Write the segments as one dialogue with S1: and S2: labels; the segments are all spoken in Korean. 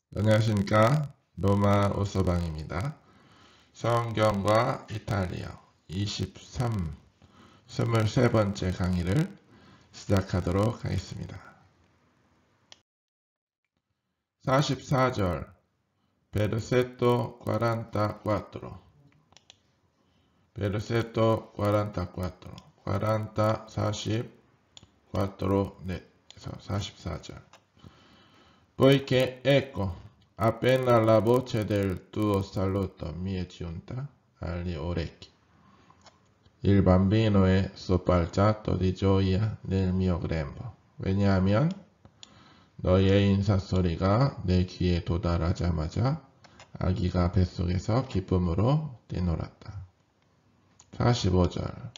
S1: 안녕하십니까. 로마 오서방입니다. 성경과 이탈리아 23번째 강의를 시작하도록 하겠습니다. 44절 Versetto 44 Versetto 44 40, 44 넷에서 44절 Poiché ecco, appena la voce del tuo saluto mi è giunta agli orecchi, il bambino è sobbalzato di gioia nel mio grembo. 왜냐하면 너의 인사 소리가 내 귀에 도달하자마자 아기가 뱃속에서 기쁨으로 뛰놀았다. 45절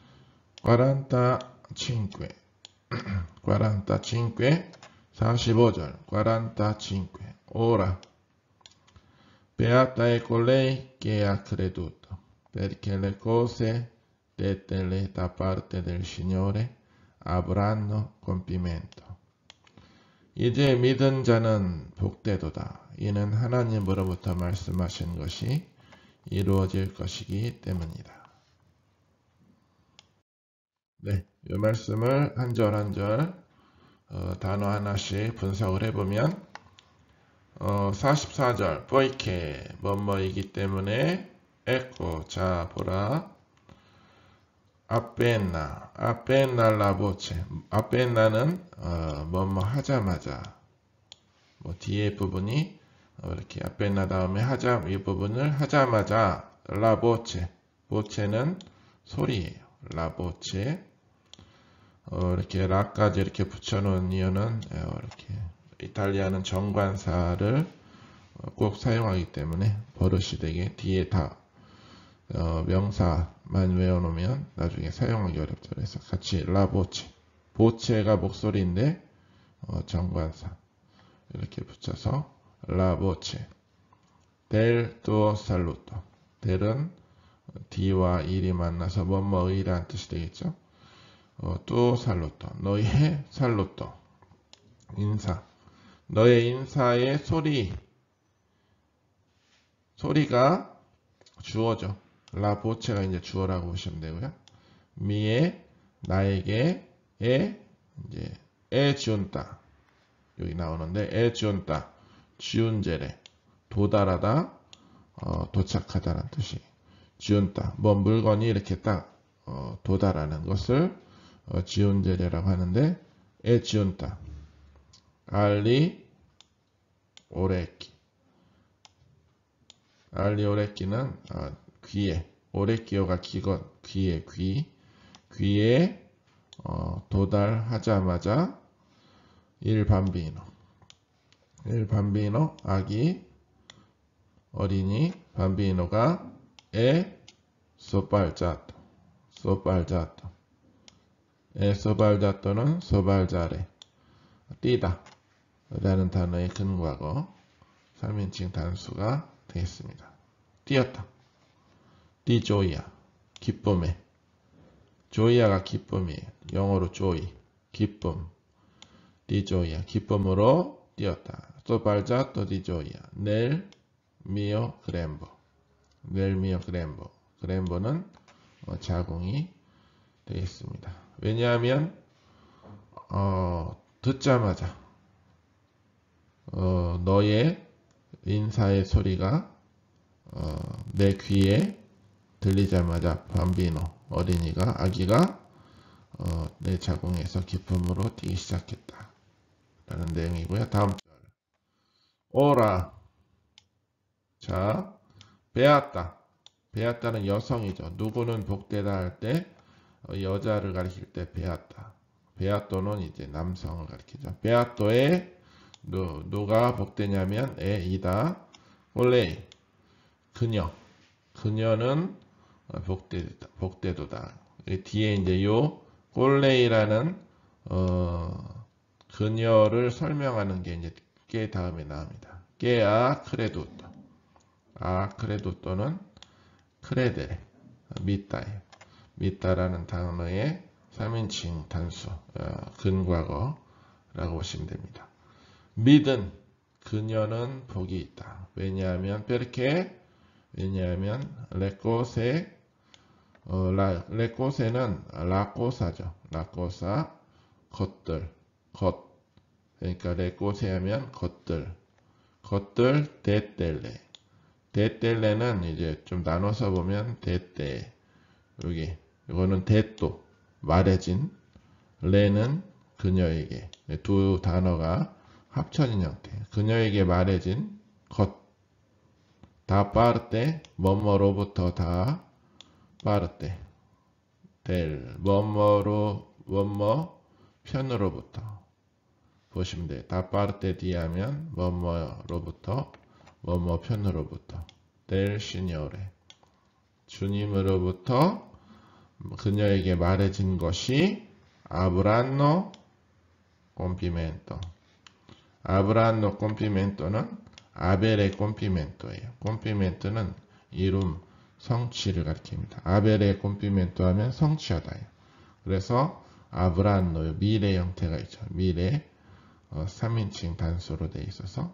S1: 45 45절 45 Ora beata è colei che ha creduto, perché le cose dette da parte del Signore avranno compimento. 이제 믿은 자는 복되도다. 이는 하나님으로부터 말씀하신 것이 이루어질 것이기 때문이다. 네, 이 말씀을 한 절 한 절 단어 하나씩 분석을 해보면 44절 poiché 뭐뭐이기 때문에 ecco 자 보라 appena la voce appena는 뭐뭐 하자마자 뭐 뒤에 부분이 이렇게 appena 다음에 하자 이 부분을 하자마자 la voce voce는 소리예요. la voce 이렇게 라까지 이렇게 붙여놓은 이유는 이렇게 이탈리아는 정관사를 꼭 사용하기 때문에 버릇이 되게 뒤에 다 명사만 외워놓으면 나중에 사용하기 어렵죠. 그래서 같이 라보체 보체가 목소리인데 정관사 이렇게 붙여서 라보체 델 두오 살루토 델은 D와 일이 만나서 뭐뭐이라는 뜻이 되겠죠. 또 살루토 너의 살루토 인사 너의 인사의 소리가 주어죠. 라보체가 이제 주어라고 보시면 되고요. 미에 나에게 이제 지운다 여기 나오는데 지운다 지운제래 도달하다 도착하다는 뜻이 지운다 뭐 물건이 이렇게 딱 도달하는 것을 지운제래라고 하는데 지운다 알리 오레키 알리 오레키는 귀에 오레키오가 귀에 도달하자마자 일 밤비노 아기 어린이 밤비노가 소발자토는 소발자레 뛰다 라는 단어의 근과거 3인칭 단수가 되겠습니다. 뛰었다. 디조이야 기쁨에 조이야가 기쁨이에요. 영어로 조이 기쁨 디조이야 기쁨으로 뛰었다. 소발자토 디조이야 넬 미오 그렘보 그렘보는 자궁이 되겠습니다. 왜냐하면 듣자마자 너의 인사의 소리가 내 귀에 들리자마자 밤비노 어린이가 아기가 내 자궁에서 기쁨으로 뛰기 시작했다 라는 내용이고요. 다음 절 오라 자 베았다는 여성이죠. 누구는 복되다 할 때 여자를 가리킬 때 베아토는 이제 남성을 가리키죠. 베아토에 누가 복되냐면 이다 콜레이 그녀는 복되도다. 뒤에 이제 요 콜레이라는 그녀를 설명하는 게 이제 게 다음에 나옵니다. 게아 크레도토는 크레데레 믿다라는 단어의 3인칭 단수 근과거라고 보시면 됩니다. 믿은 그녀는 복이 있다. 왜냐하면 perché 왜냐하면 레꼬세 레꼬세는 라꼬사죠. 라꼬사 것들 것 그러니까 레꼬세 하면 것들 데텔레 데텔레는 이제 좀 나눠서 보면 데테 여기 이거는 데또 말해진 레는 그녀에게 두 단어가 합쳐진 형태 그녀에게 말해진 것 다 빠르때 뭐뭐로부터 다 빠르때 델 뭐뭐로 뭐뭐 편으로부터 보시면 돼요. 다 빠르때 뒤하면 뭐뭐로부터 뭐뭐 편으로부터 델 시니오레 주님으로부터 그녀에게 말해진 것이 아브란노 콤피멘토 아브란노 콤피멘토는 아벨의 콤피멘토예요. 콤피멘토는 이름 성취를 가리킵니다. 아벨의 콤피멘토 하면 성취하다예요. 그래서 아브란노 미래 형태가 있죠. 미래 3인칭 단수로 되어 있어서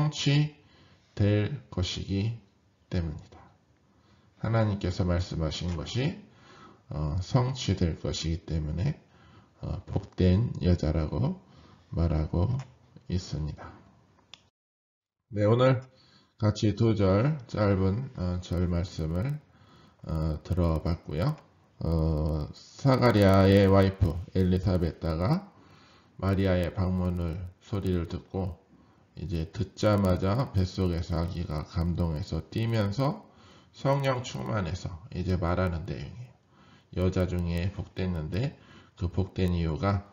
S1: 성취될 것이기 때문이다. 하나님께서 말씀하신 것이 성취될 것이기 때문에 복된 여자라고 말하고 있습니다. 네, 오늘 같이 두 절 짧은 절 말씀을 들어봤고요. 사가랴의 와이프 엘리사벳다가 마리아의 방문을 소리를 듣고 이제 듣자마자 뱃속에서 아기가 감동해서 뛰면서 성령 충만해서 이제 말하는 내용이에요. 여자 중에 복됐는데 그 복된 이유가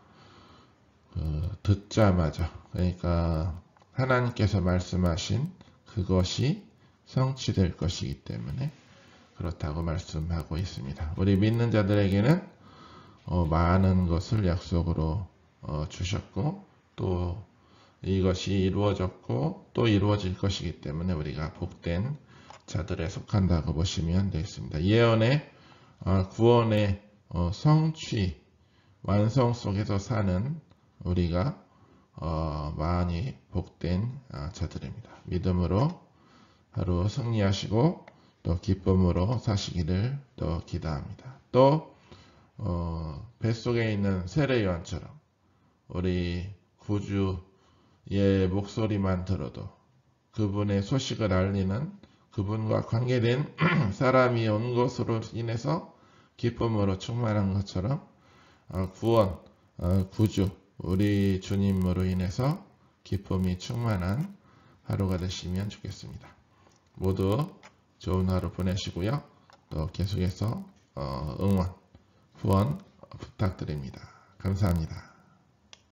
S1: 듣자마자 그러니까 하나님께서 말씀하신 그것이 성취될 것이기 때문에 그렇다고 말씀하고 있습니다. 우리 믿는 자들에게는 많은 것을 약속으로 주셨고 또 이것이 이루어졌고 또 이루어질 것이기 때문에 우리가 복된 자들에 속한다고 보시면 되겠습니다. 예언의 구원의 성취 완성 속에서 사는 우리가 많이 복된 자들입니다. 믿음으로 하루 승리하시고 또 기쁨으로 사시기를 또 기도합니다. 또 뱃속에 있는 세례요한처럼 우리 구주의 목소리만 들어도 그분의 소식을 알리는 그분과 관계된 사람이 온 것으로 인해서 기쁨으로 충만한 것처럼 구원, 구주 우리 주님으로 인해서 기쁨이 충만한 하루가 되시면 좋겠습니다. 모두 좋은 하루 보내시고요. 또 계속해서 응원, 후원 부탁드립니다. 감사합니다.